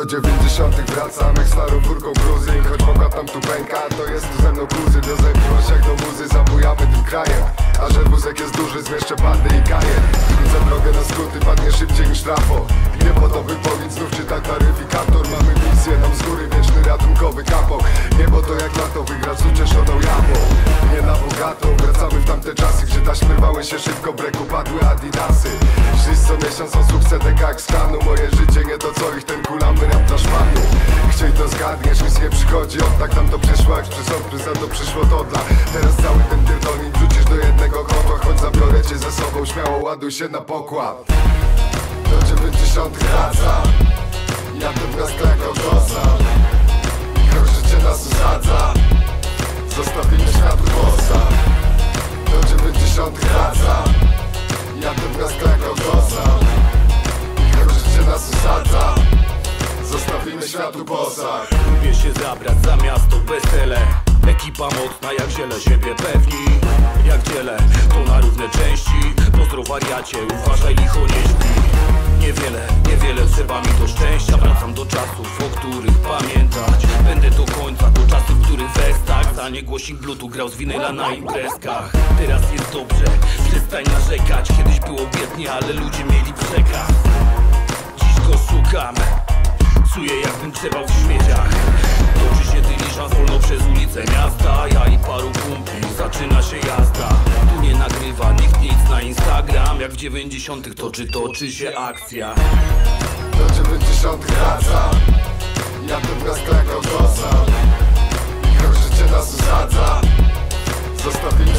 90 wracam jak starą furką gruzy. I choć mogła tam tu pęka, to jest tu ze mną kuzy. Do miłość jak do muzy, zabujamy tym krajem. A że wózek jest duży, zmieszczę bandy i kaję. Widzę drogę na skróty, padnie szybciej niż trafo. Nie po to wypowiedź, znów czyta taryfikator. Mamy misję, nam z góry wieczny ratunkowy kapok. Niebo to jak lato, wygrać z ucieszoną jawą. Nie na bogato, wracamy w tamte czasy, gdzie taśmy rwały się szybko, breku padły adidasy. Żyć co miesiąc osób setek jak stanu. Moje życie nie to co ich, ten kulamy rap dla szmanu. Chciej to zgadniesz, nic nie przychodzi od tak. Tam to przyszło jak przez odprysa, to przyszło to dla. Teraz cały ten pierdolnik wrzucisz do jednego kotła. Choć zabiorę cię ze sobą, śmiało ładuj się na pokład. Do 90 wraca, ja tu wrasta jak autosa. I choć życie nas usadza, zostawimy światu bossa. Do 90 wraca, ja tu wrasta jak autosa. I choć życie nas usadza, zostawimy światu bossa. Lubię się zabrać za miasto bez tele. Ekipa mocna jak ziele, siebie pewni jak dzielę, to na równe części. Pozdro wariacie, uważaj licho nie śpi. Niewiele trzeba mi do szczęścia. Wracam do czasów, o których pamiętać będę do końca. Do czasów, w których westach stanie głosik bluetooth grał z winyla na imprezkach. Teraz jest dobrze, przestań narzekać. Kiedyś było biednie, ale ludzie mieli przekaz. Dziś go szukam, czuję jakbym trzebał w śmieciach. Toczy się dyliżans wolno przez ulicę miasta. Ja i paru kumpli, zaczyna się jazda. Tu nie nagrywa nikt nic na Instagram. Jak w 90 toczy się akcja. Do 90 wraca, ja tu wrasta jak autosa. I choć życie nas usadza, zostawimy